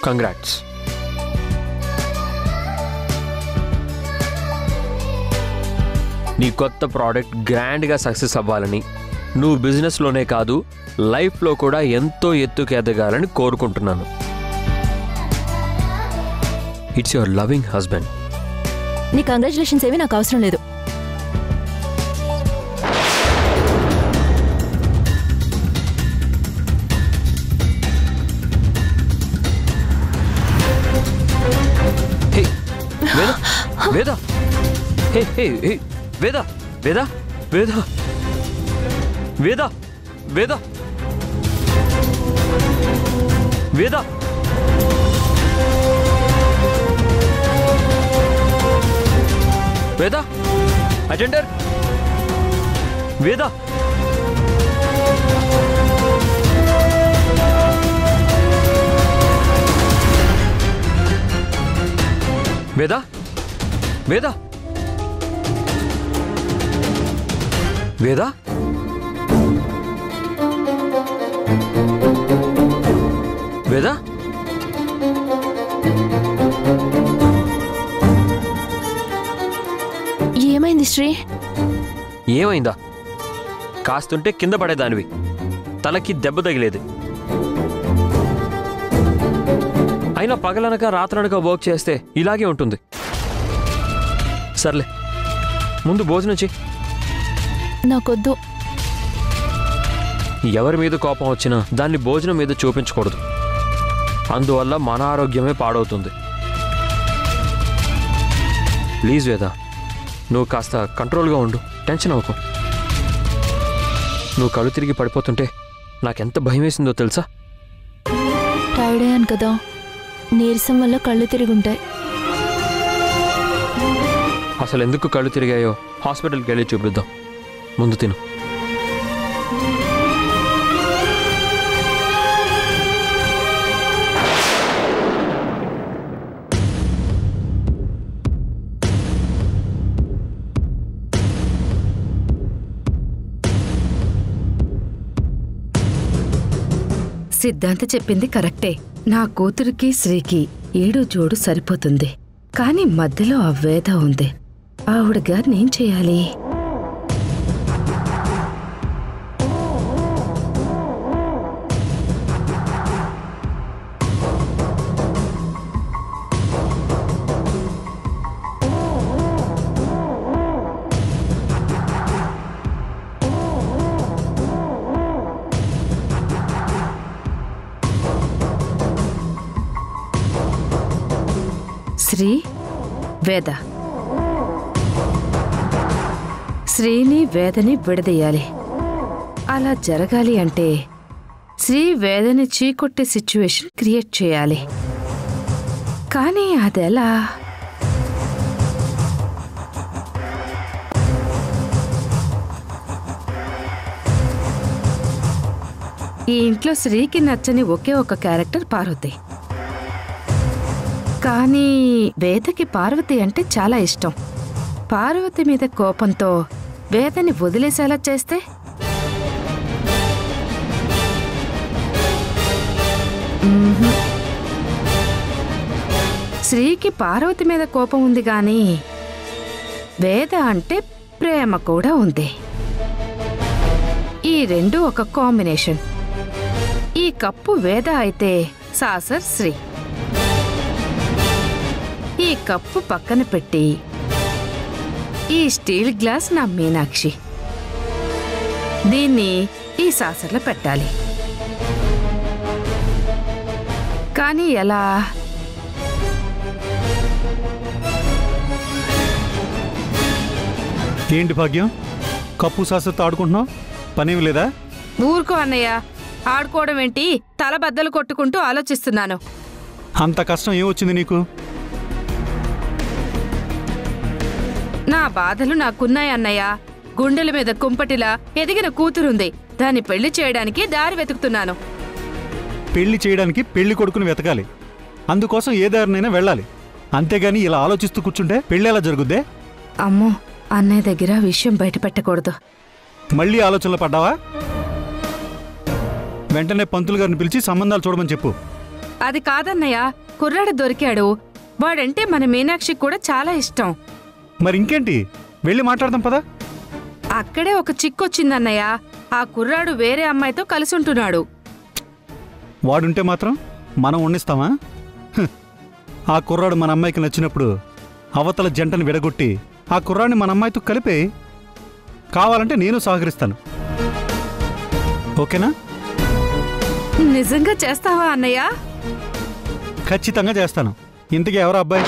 Congrats. నీ కొత్త product గ్రాండ్గా సక్సెస్ అవ్వాలని, నువ్వు బిజినెస్లోనే కాదు లైఫ్లో కూడా ఎంతో ఎత్తుకు ఎదగాలని కోరుకుంటున్నాను. It's your loving husband. నీ కంగ్రాచులేషన్స్ ఏవి నాకు అవసరం లేదు. వేద, హే హే హే వేద, వేద, వేద, వేద, వేద, వేద, వేద, అటెండర్, వేద, వేద, వేద, వేద, వేద, ఏమైంది శ్రీ? ఏమైందా? కాస్తుంటే కింద పడేదానివి, తలకి దెబ్బ తగిలేదు. అయినా పగలనక రాత్రనక వర్క్ చేస్తే ఇలాగే ఉంటుంది. సర్లే, ముందు భోజనం చెయ్యి. నాకొద్దు. ఎవరి మీద కోపం వచ్చినా దాన్ని భోజనం మీద చూపించకూడదు. అందువల్ల మన ఆరోగ్యమే పాడవుతుంది. ప్లీజ్ వేద, నువ్వు కాస్త కంట్రోల్గా ఉండు, టెన్షన్ అవ్వకు. నువ్వు కళ్ళు తిరిగి పడిపోతుంటే నాకెంత భయం వేసిందో తెలుసా? టైర్డ్ అయ్యాను కదా, నీరసం వల్ల కళ్ళు తిరుగుంటాయి. అసలు ఎందుకు కళ్ళు తిరిగాయో హాస్పిటల్కి వెళ్ళి చూపిద్దాం. ముందు తిను. సిద్ధాంత చెప్పింది కరెక్టే. నా కూతురికి శ్రీకి ఏడు జోడు సరిపోతుంది. కానీ మధ్యలో ఆ వేద ఉంది. ఆవిడ గారిని ఏం చేయాలి? శ్రీ, వేద. శ్రీని వేదని విడదీయాలి. అలా జరగాలి అంటే శ్రీ వేదని చీకొట్టే సిచ్యువేషన్ క్రియేట్ చేయాలి. కానీ అదెలా? ఈ ఇంట్లో శ్రీకి నచ్చని ఒకే ఒక క్యారెక్టర్ పార్వతి. కానీ వేదకి పార్వతి అంటే చాలా ఇష్టం. పార్వతి మీద కోపంతో వేదని వదిలేసేలా చేస్తే? శ్రీకి పార్వతి మీద కోపం ఉంది గాని వేద అంటే ప్రేమ కూడా ఉంది. ఈ రెండు ఒక కాంబినేషన్. ఈ కప్పు వేద అయితే సాసర్ శ్రీ. ఈ కప్పు పక్కన పెట్టి ఈ స్టీల్ గ్లాస్ నా మీనాక్షి. దీన్ని ఈ సాసర్లో పెట్టాలి. కానీ ఎలా? ఏంటి భాగ్యం, కప్పు సాసర్తో ఆడుకుంటున్నావు? పనేమి లేదా? ఊరుకో అన్నయ్య, ఆడుకోవడం ఏంటి? తల బద్దలు కొట్టుకుంటూ ఆలోచిస్తున్నాను. అంత కష్టం ఏమొచ్చింది నీకు? నా బాధలు నాకున్నాయి అన్నయ్య. గుండెల మీద కుంపటిలా ఎదిగిన కూతురుంది. దాన్ని పెళ్లి చేయడానికి దారి వెతుకుతున్నాను. పెళ్లి చేయడానికి పెళ్లి కొడుకుని వెతకాలి. అందుకోసం ఏ దారినైనా వెళ్ళాలి. అంతేగాని ఇలా ఆలోచిస్తూ కూర్చుంటే పెళ్లి ఎలా జరుగుద్దే? అమ్మో, అన్నయ్య దగ్గర విషయం బయట పెట్టకూడదు. మళ్ళీ ఆలోచనలు పడ్డావా? వెంటనే పంతులు గారిని పిలిచి సంబంధాలు చూడమని చెప్పు. అది కాదన్నయ్య, కుర్రాడు దొరికాడు. వాడంటే మన మీనాక్షికి కూడా చాలా ఇష్టం. మరి ఇంకేంటి, వెళ్ళి మాట్లాడదాం పదా. అక్కడే ఒక చిక్కొచ్చిందన్నయ్య. ఆ కుర్రాడు వేరే అమ్మాయితో కలిసి ఉంటున్నాడు. వాడుంటే మాత్రం మనం ఉండిస్తామా? ఆ కుర్రాడు మన అమ్మాయికి నచ్చినప్పుడు అవతల జంటను విడగొట్టి ఆ కుర్రాడిని మన అమ్మాయితో కలిపే. కావాలంటే నేను సహకరిస్తాను. ఓకేనా? నిజంగా చేస్తావా అన్నయ్య? ఖచ్చితంగా చేస్తాను. ఇంతకీ ఎవరు అబ్బాయి?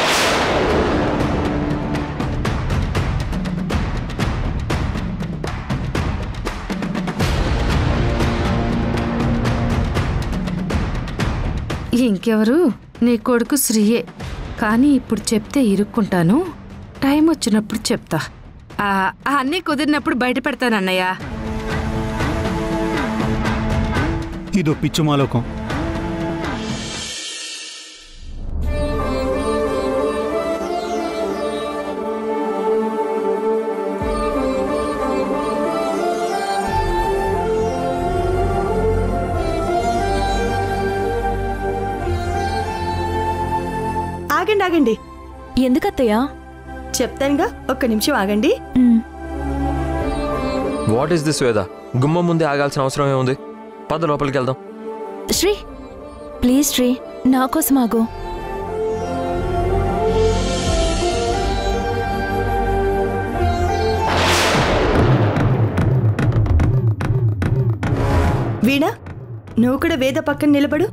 ఇంకెవరు, నీ కొడుకు శ్రీయే. కానీ ఇప్పుడు చెప్తే ఇరుక్కుంటాను. టైం వచ్చినప్పుడు చెప్తా. అన్నీ కుదిరినప్పుడు బయట పెడతానన్నయ్య. ఇదో పిచ్చుమాలోకం. ఆగండి ఆగండి, ఎందుకత్తయ్యా? చెప్తానుగా, ఒక్క నిమిషం ఆగండి. వాట్ ఈస్ దిస్ వేద? గుమ్మం ముందే ఆగాల్సిన అవసరం ఏముంది? పద లోపలికి వెళ్దాం. శ్రీ, ప్లీజ్ శ్రీ, నా కోసం ఆగు. వీణా, నువ్వు కూడా వేద పక్కన నిలబడు.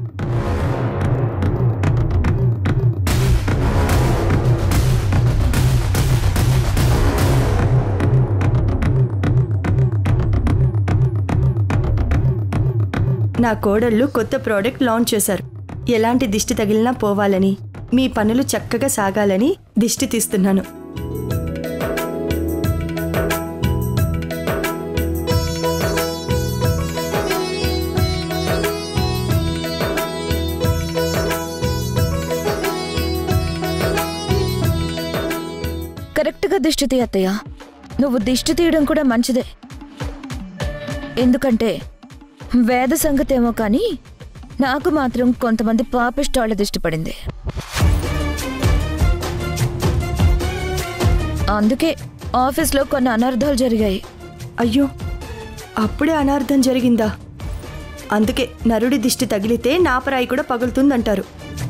నా కోడళ్ళు కొత్త ప్రోడక్ట్ లాంచ్ చేశారు. ఎలాంటి దిష్టి తగిలినా పోవాలని, మీ పనులు చక్కగా సాగాలని దిష్టి తీస్తున్నాను. కరెక్ట్గా దిష్టి తీ అత్తయ్య. నువ్వు దిష్టి తీయడం కూడా మంచిదే. ఎందుకంటే వేద సంగతి ఏమో కానీ నాకు మాత్రం కొంతమంది పాపిష్టాళ్ళ దిష్టి పడింది. అందుకే ఆఫీస్లో కొన్ని అనర్థాలు జరిగాయి. అయ్యో, అప్పుడే అనార్థం జరిగిందా? అందుకే నరుడి దిష్టి తగిలితే నాపరాయి కూడా పగులుతుందంటారు.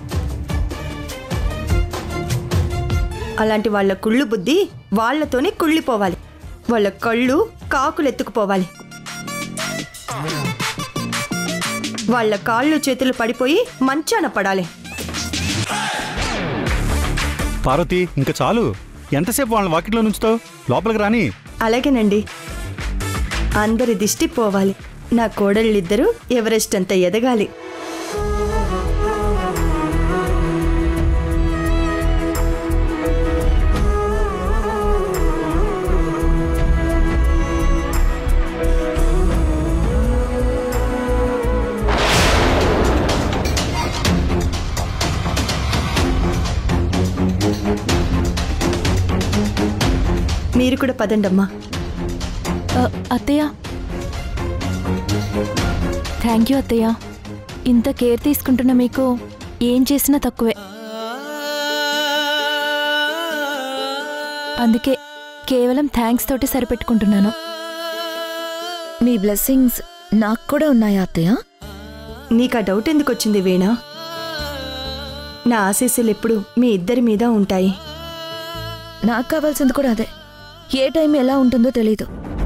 అలాంటి వాళ్ళ కుళ్ళు బుద్ధి వాళ్లతోనే కుళ్ళిపోవాలి. వాళ్ళ కళ్ళు కాకులెత్తుకుపోవాలి. వాళ్ళ కాళ్ళు చేతులు పడిపోయి మంచాన పడాలి. పార్వతి, ఇంకా చాలు. ఎంతసేపు వాళ్ళని వాకిట్లో నుంచుతావు? లోపలికి రాని. అలాగేనండి. అందరి దిష్టి పోవాలి. నా కోడళ్ళిద్దరూ ఎవరెస్ట్ అంత ఎదగాలి. మీరు కూడా పదండమ్మా. అత్తయ్య, థ్యాంక్ యూ అత్తయ్య. ఇంత కేర్ తీసుకుంటున్న మీకు ఏం చేసినా తక్కువే. అందుకే కేవలం థ్యాంక్స్ తోటి సరిపెట్టుకుంటున్నాను. మీ బ్లెస్సింగ్స్ నాకు కూడా ఉన్నాయా అత్తయ్య? నీకు ఆ డౌట్ ఎందుకు వచ్చింది వీణా? నా ఆశీస్సులు ఎప్పుడు మీ ఇద్దరి మీద ఉంటాయి. నాకు కావాల్సింది కూడా అదే. ఏ టైం ఎలా ఉంటుందో తెలీదు.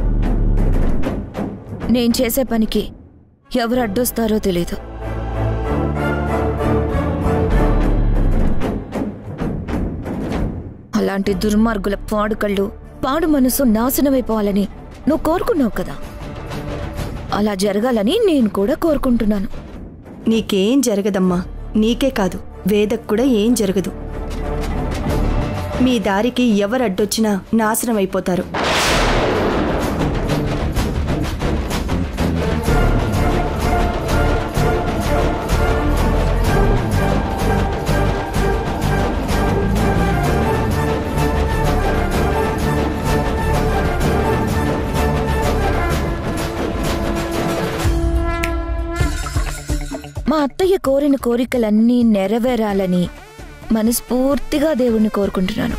నేను చేసే పనికి ఎవరు అడ్డొస్తారో తెలీదు. అలాంటి దుర్మార్గుల పాడు కళ్ళు, పాడు మనసు నాశనమైపోవాలని నువ్వు కోరుకున్నావు కదా. అలా జరగాలని నేను కూడా కోరుకుంటున్నాను. నీకేం జరగదమ్మా. నీకే కాదు, వేదకు కూడా ఏం జరగదు. మీ దారికి ఎవరు అడ్డొచ్చినా నాశనం అయిపోతారు. మా అత్తయ్య కోరిన కోరికలన్నీ నెరవేరాలని మనస్ఫూర్తిగా దేవుణ్ణి కోరుకుంటున్నాను.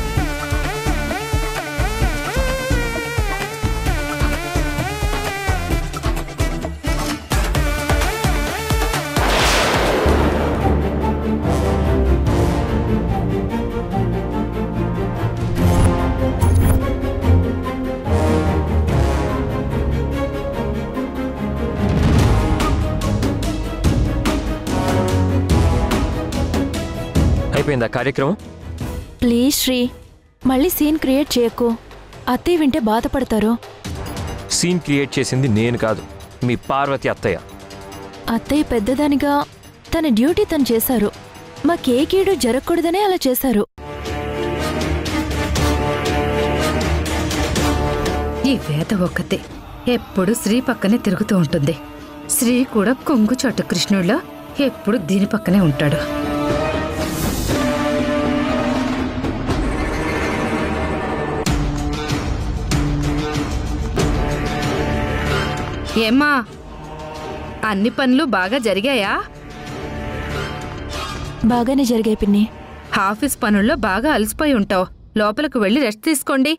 అయిపోయిందా కార్యక్రమం? ప్లీజ్ శ్రీ, మళ్ళీ సీన్ క్రియేట్ చేయకు. అత్తయ్య వింటే బాధపడతారు. సీన్ క్రియేట్ చేసింది నేను కాదు, మీ పార్వతి అత్తయ్య. అత్తయ్య పెద్దదానిగా తన డ్యూటీ తను చేశారు. మాకే కీడు జరగకూడదనే అలా చేశారు. ఈ వేద ఒక్కతే ఎప్పుడు శ్రీ పక్కనే తిరుగుతూ ఉంటుంది. శ్రీ కూడా కొంగు చాటు కృష్ణుడిలో ఎప్పుడు దీని పక్కనే ఉంటాడు. ఏమ్మా, అన్ని పనులు బాగా జరిగాయా? బాగానే జరిగాయి పిన్ని. ఆఫీస్ పనుల్లో బాగా అలసిపోయి ఉంటావు. లోపలికి వెళ్ళి రెస్ట్ తీసుకోండి.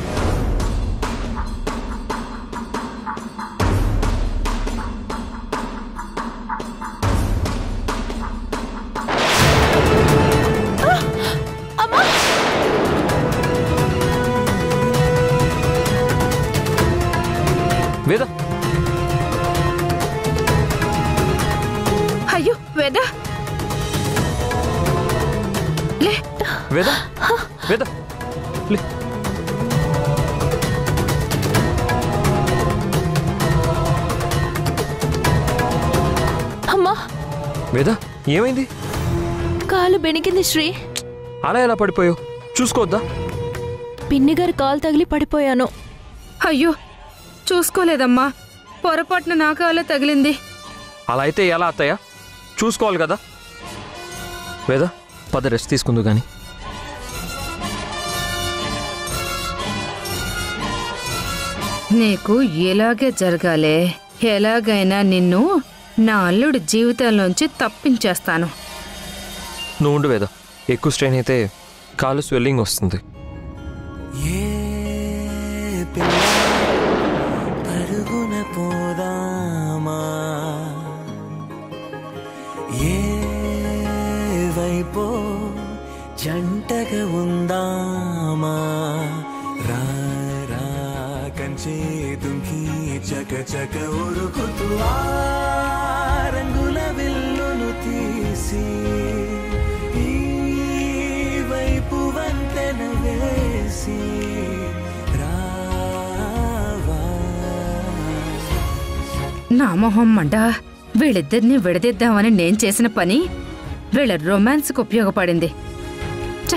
వేద, అయ్యో వేద, లే వేద, వేద, లే. అమ్మా, వేద, ఏమైంది? కాలు బెణికింది శ్రీ. అలా ఎలా పడిపోయావు? చూసుకోవద్దా? పిన్ని గారి కాలు తగిలి పడిపోయాను. అయ్యో చూసుకోలేదమ్మా, పొరపాటున నా కాలే తగిలింది. అలా అయితే ఎలా అత్తయ్య? చూసుకోవాలి కదా. వేద, పద రెస్ట్ తీసుకుందు గాని. నీకు ఇలాగే జరగాలే. ఎలాగైనా నిన్ను నా అల్లుడి జీవితంలోంచి తప్పించేస్తాను. నువ్వు ఉండు వేద, ఎక్కువ స్ట్రెయిన్ అయితే కాలు స్వెల్లింగ్ వస్తుంది. పరుగున పోదామా, ఏ వైపో జంటగా ఉందామా, రా రా కంచే దుంకి చక చక ఉరుకుతూ ఆ రంగుల విల్లును తీసి ఈ వైపు వంతెన వేసి నా మొహం మంట. వీళ్ళిద్దరిని విడదీద్దామని నేను చేసిన పని వీళ్ళ రొమాన్స్కి ఉపయోగపడింది. ఛ!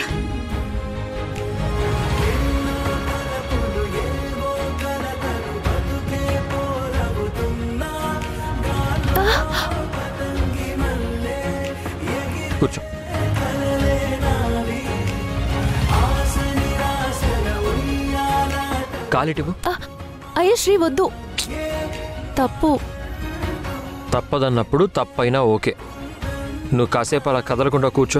కూర్చో. కాలిటివు. అయ్యో శ్రీ వద్దు, తప్పు. తప్పదన్నప్పుడు తప్పైనా ఓకే. నువ్వు కాసేపు అలా కదలకుండా కూర్చో.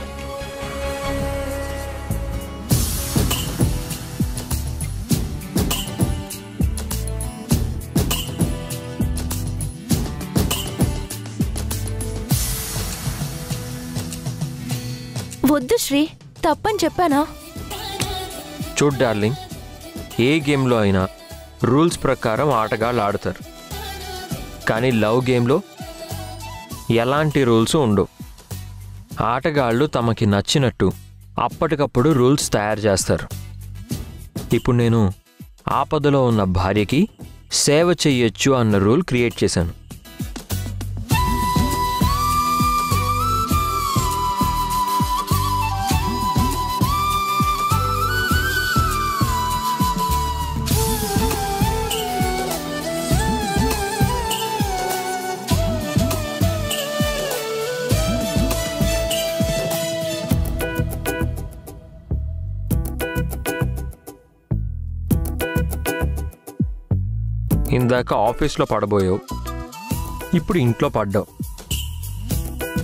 వద్దు శ్రీ, తప్పని చెప్పానా? చూడ్ డార్లింగ్, ఏ గేమ్లో అయినా రూల్స్ ప్రకారం ఆటగాళ్ళు ఆడతారు. కానీ లవ్ గేమ్లో ఎలాంటి రూల్స్ ఉండవు. ఆటగాళ్ళు తమకి నచ్చినట్టు అప్పటికప్పుడు రూల్స్ తయారు చేస్తారు. ఇప్పుడు నేను ఆపదలో ఉన్న భార్యకి సేవ చెయ్యొచ్చు అన్న రూల్ క్రియేట్ చేశాను. ఇందాక ఆఫీస్లో పడబోయావు, ఇప్పుడు ఇంట్లో పడ్డావు.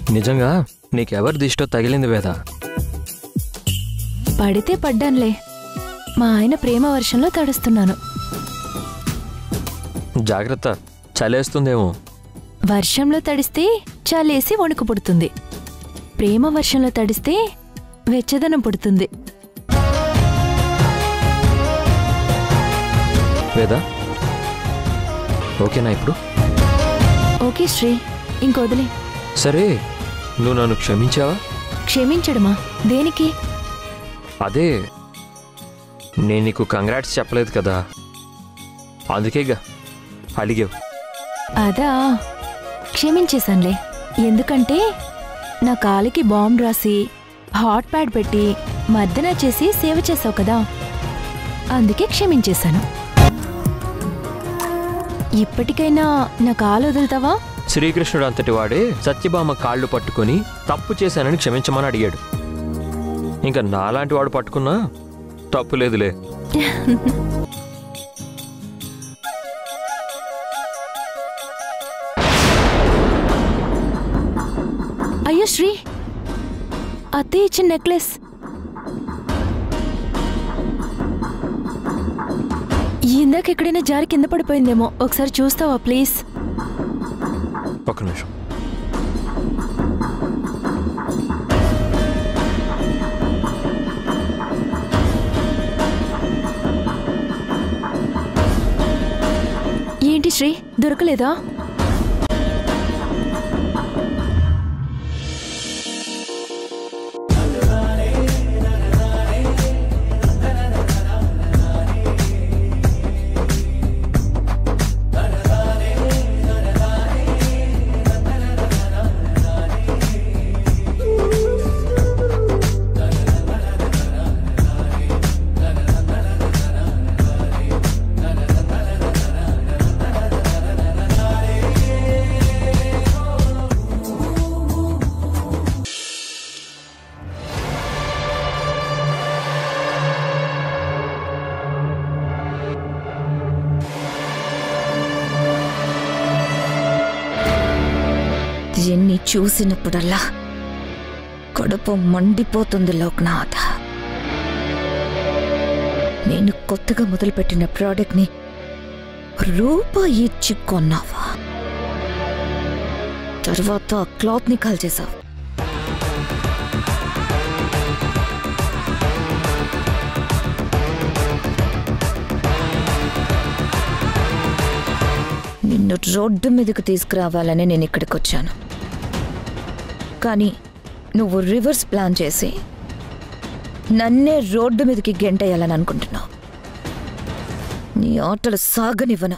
నిజంగా నీకెవరి దిష్టో తగిలింది వేద? పడితే పడ్డానులే, మా ఆయన ప్రేమ వర్షంలో తడుస్తున్నాను. జాగ్రత్త, చలేస్తుందేమో. వర్షంలో తడిస్తే చలేసి వణుకు పుడుతుంది, ప్రేమ వర్షంలో తడిస్తే వెచ్చదనం పుడుతుంది. వేద, ఓకేనా ఇప్పుడు? ఓకే శ్రీ, ఇంకొదిలే. సరే, నువ్వు నన్ను క్షమించావా? క్షమించడమా? దేనికి? అదే, నేను నీకు కంగ్రాట్స్ చెప్పలేదు కదా, అందుకేగా అడిగావు. అదా, క్షమించేశానులే. ఎందుకంటే నా కాలికి బాంబు రాసి హాట్ ప్యాడ్ పెట్టి మర్దన చేసి సేవ చేసావు కదా, అందుకే క్షమించేశాను. ఇప్పటికైనా నా కాలు వదులుతావా? శ్రీకృష్ణుడు అంతటి వాడే సత్యభామ కాళ్ళు పట్టుకొని తప్పు చేశానని క్షమించమని అడిగాడు. ఇంకా నాలాంటి వాడు పట్టుకున్నా తప్పు లేదులే. అయ్యో శ్రీ, అత్తయ్య ఇచ్చిన నెక్లెస్. ఇందాక ఎక్కడైనా జారి కింద పడిపోయిందేమో, ఒకసారి చూస్తావా ప్లీజ్? ఒక నిమిషం. ఏంటి శ్రీ, దొరకలేదా? ఎన్ని చూసినప్పుడల్లా కడుపు మండిపోతుంది లోక్నాథ్. నేను కొత్తగా మొదలుపెట్టిన ప్రోడక్ట్ని రూపాయి ఇచ్చి కొన్నావా, తర్వాత ఆ క్లాత్ని కాల్ చేసావు. నిన్ను రోడ్డు మీదకు తీసుకురావాలని నేను ఇక్కడికి వచ్చాను, కానీ నువ్వు రివర్స్ ప్లాన్ చేసి నన్నే రోడ్డు మీదకి గెంటేయాలని అనుకుంటున్నావు. నీ ఆటలు సాగనివ్వను.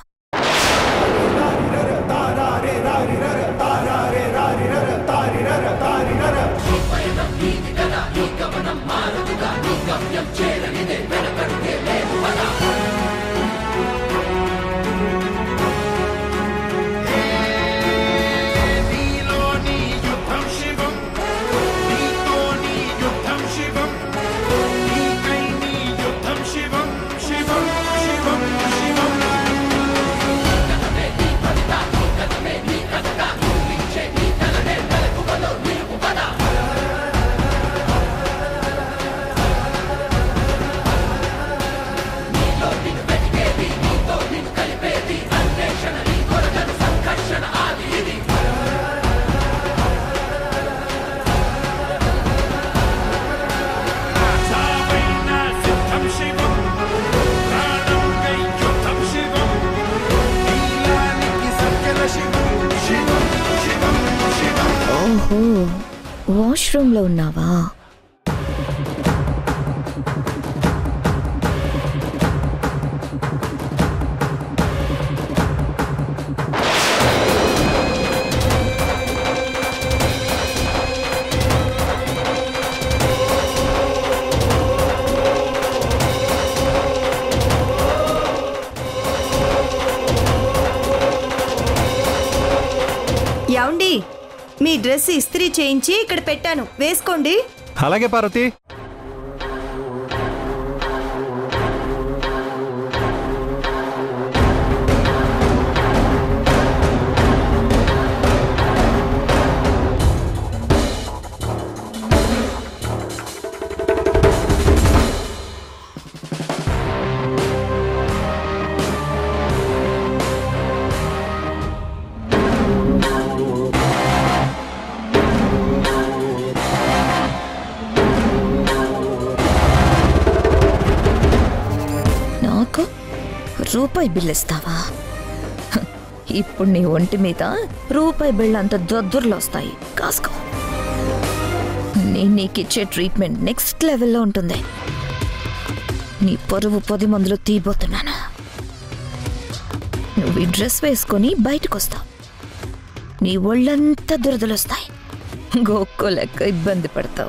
ఓహో, వాష్రూమ్లో ఉన్నావా? యాండి, మీ డ్రెస్ ఇస్త్రీ చేయించి ఇక్కడ పెట్టాను, వేసుకోండి. అలాగే పార్వతి. రూపాయి బిల్లు ఇస్తావా? ఇప్పుడు నీ ఒంటి మీద రూపాయి బిళ్ళంత దొద్దుర్లు వస్తాయి, కాసుకో. నేను నీకిచ్చే ట్రీట్మెంట్ నెక్స్ట్ లెవెల్లో ఉంటుంది. నీ పరువు 10 మందిలో తీయబోతున్నాను. నువ్వు ఈ డ్రెస్ వేసుకొని బయటకు వస్తావు, నీ ఒళ్ళంతా దురదలొస్తాయి, గోక్కో లెక్క ఇబ్బంది పడతావు.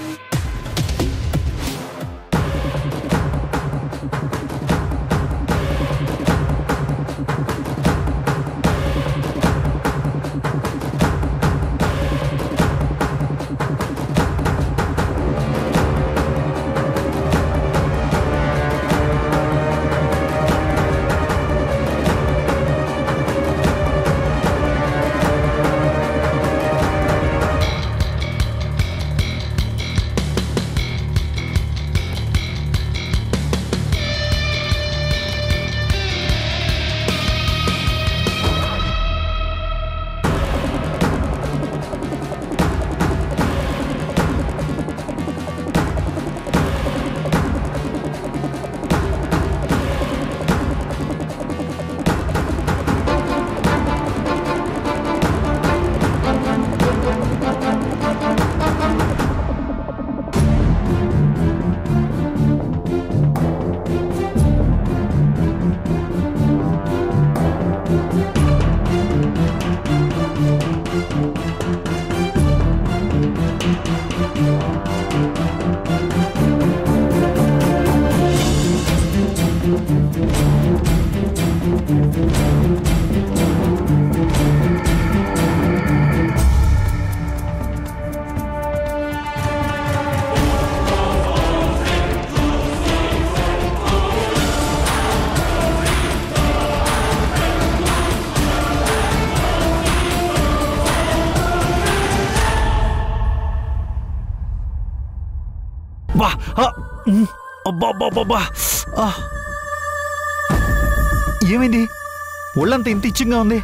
ఏమైంది? ఒళ్ళంతా ఇంత ఇచ్చింగా ఉంది.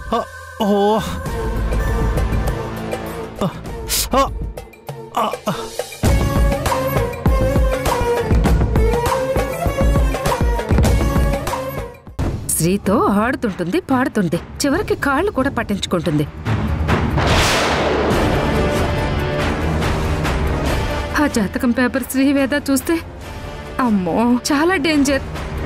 శ్రీతో ఆడుతుంటుంది, పాడుతుంది, చివరికి కాళ్ళు కూడా పట్టించుకుంటుంది. ఆ జాతకం పేపర్ శ్రీవేద చూస్తే అమ్మో చాలా డేంజర్.